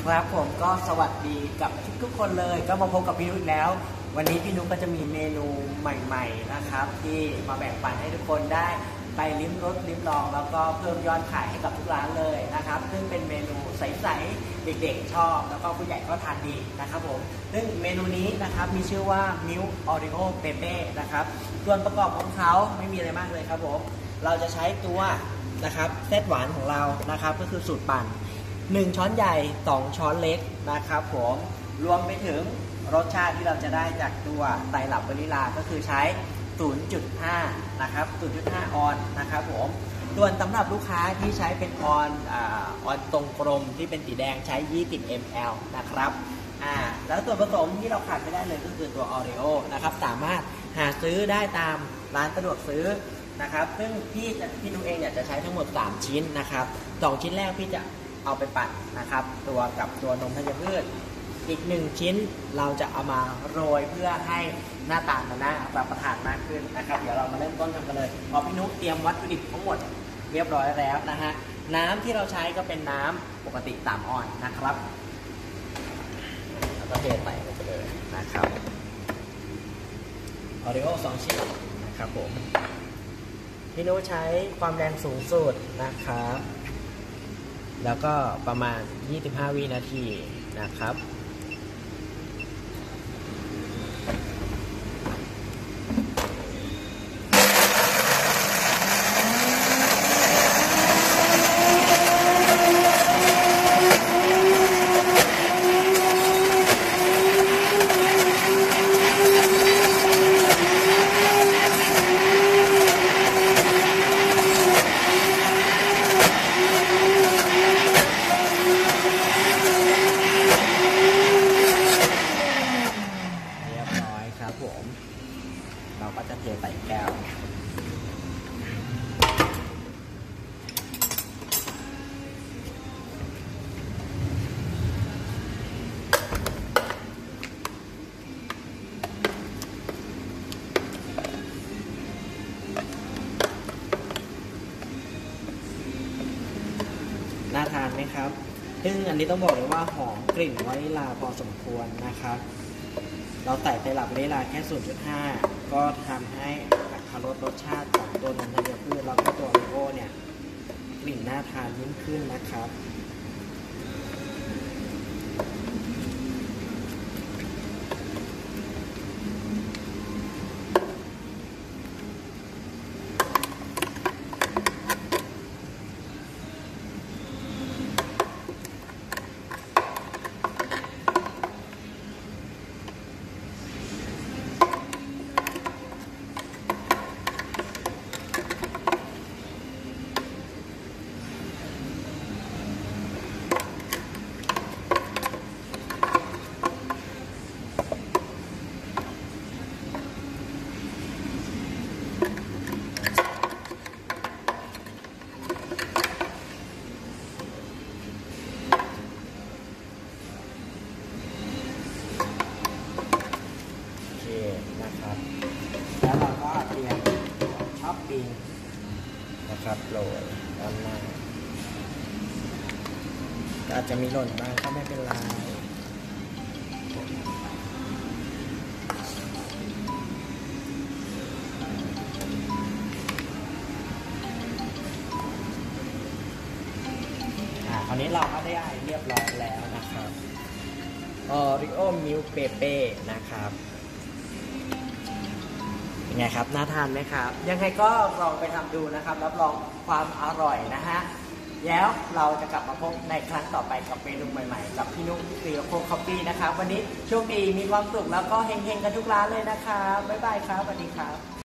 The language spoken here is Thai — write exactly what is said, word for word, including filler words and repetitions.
ครับผมก็สวัสดีกับทุกๆคนเลยก็มาพบกับพี่นุ๊กอีกแล้ววันนี้พี่นุ๊กก็จะมีเมนูใหม่ๆนะครับที่มาแบ่งปันให้ทุกคนได้ไปลิ้มรสลิ้มลองแล้วก็เพิ่มยอดขายให้กับทุกร้านเลยนะครับซึ่งเป็นเมนูใสๆเด็กๆชอบแล้วก็ผู้ใหญ่ก็ทานดีนะครับผมซึ่งเมนูนี้นะครับมีชื่อว่ามิลค์ออริโอเปเป้นะครับส่วนประกอบของเขาไม่มีอะไรมากเลยครับผมเราจะใช้ตัวนะครับเส้นหวานของเรานะครับก็คือสูตรปั่นหนึ่งช้อนใหญ่สองช้อนเล็กนะครับผมรวมไปถึงรสชาติที่เราจะได้จากตัวไตรหลับวานิลาก็คือใช้ ศูนย์จุดห้า นะครับ ศูนย์จุดห้า ออนนะครับผมส่วนสำหรับลูกค้าที่ใช้เป็นออนอ่าออนตรงกลมที่เป็นสีแดงใช้ยี่สิบ มิลลิลิตร นะครับอ่าแล้วส่วนผสมที่เราขาดไม่ได้เลยก็คือตัวออริโอนะครับสามารถหาซื้อได้ตามร้านสะดวกซื้อนะครับซึ่งพี่พี่นุ๊กเองเนี่ยจะใช้ทั้งหมดสามชิ้นนะครับสองชิ้นแรกพี่จะเอาไปปั่นนะครับตัวกับตัวนมธัญพืชอีกหนึ่งชิ้นเราจะเอามาโรยเพื่อให้หน้าตามันน่ารับประทานมากขึ้นนะครับเดี๋ยวเรามาเริ่มต้นทำกันเลยพอพี่นุ๊กเตรียมวัตถุดิบทั้งหมดเรียบร้อยแล้วนะฮะน้ำที่เราใช้ก็เป็นน้ำปกติสามออนนะครับแล้วก็เทใส่ลงไปเลยนะครับออริโอสองชิ้นนะครับผมพี่นุ๊กใช้ความแรงสูงสุดนะครับแล้วก็ประมาณยี่สิบห้าวินาทีนะครับผมเราก็จะเทใส่แก้วน่าทานไหมครับซึ่งอันนี้ต้องบอกเลยว่าหอมกลิ่นวานิลาพอสมควรนะครับเราใส่ไตรหลับวานิลาแค่ ศูนย์จุดห้า ก็ทำให้อรรถรสรสชาติของตัวนมธัญพืชแล้วก็ตัวโอริโอเนี่ยกลิ่นน่าทานยิ่งขึ้นนะครับนะครับแล้วเราก็เตรียมท็อปปิ้งนะครับโรยด้านหน้าอาจจะมีหล่นบ้างก็ไม่เป็นไรอ่าคราวนี้เราก็ได้เรียบร้อยแล้วนะครับออริโอมิลค์เปเป้นะครับยังไงครับน่าทานไหมครับยังไงก็ลองไปทำดูนะครับรับรองความอร่อยนะฮะแล้วเราจะกลับมาพบในครั้งต่อไปกับเมนูใหม่ๆกับพี่นุ๊กซีโร่โคคอฟฟี่นะครับวันนี้โชคดีมีความสุขแล้วก็เฮงๆกันทุกร้านเลยนะครับบ๊ายบายครับสวัสดีครับ